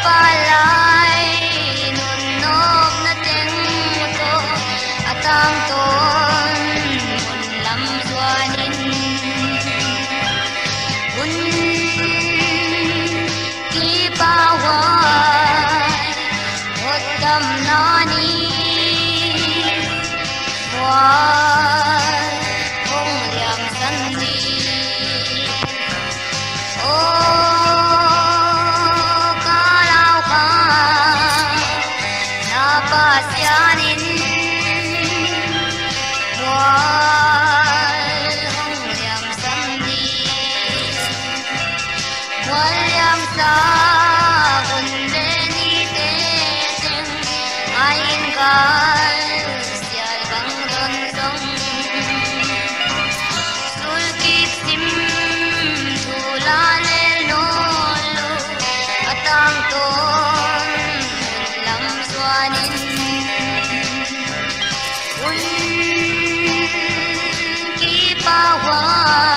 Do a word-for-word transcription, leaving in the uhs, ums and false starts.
palay nunop na teng to atang ton lam suanin un ki pawai hotam nani wai hong liam sandi o kalau ka napasyanin wai hong liam sandi wal liam sa hunde ni teteng ain kal sial bang don song sul kipsim tulalel nolo atang ton lam suanin un ki pawai